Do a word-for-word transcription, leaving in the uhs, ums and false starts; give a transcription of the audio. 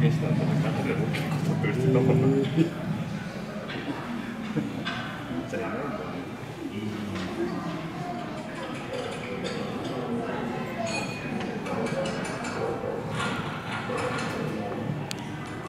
験した後なんかでも結構撮ってる人いたもんな。